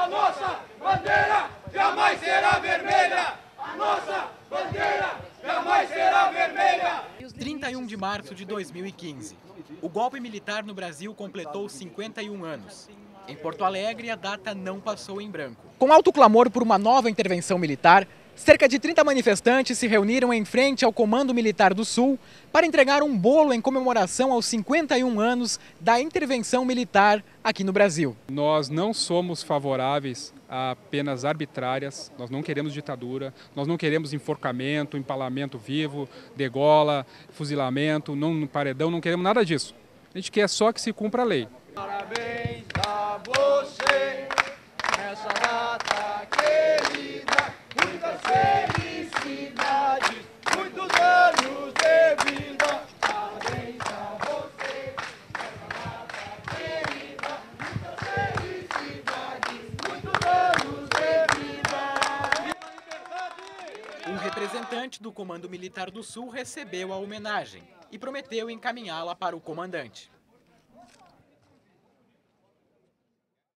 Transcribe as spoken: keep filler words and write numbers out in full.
nossa bandeira jamais será vermelha! A nossa bandeira jamais será vermelha! trinta e um de março de dois mil e quinze. O golpe militar no Brasil completou cinquenta e um anos. Em Porto Alegre, a data não passou em branco. Com alto clamor por uma nova intervenção militar, cerca de trinta manifestantes se reuniram em frente ao Comando Militar do Sul para entregar um bolo em comemoração aos cinquenta e um anos da intervenção militar aqui no Brasil. Nós não somos favoráveis a penas arbitrárias, nós não queremos ditadura, nós não queremos enforcamento, empalamento vivo, degola, fuzilamento, não, paredão, não queremos nada disso. A gente quer só que se cumpra a lei. Parabéns a você nessa data querida, muitas felicidades, muitos anos de vida. Parabéns a você nessa data querida, muitas felicidades, muitos anos de vida. Viva a liberdade! Um representante do Comando Militar do Sul recebeu a homenagem e prometeu encaminhá-la para o comandante.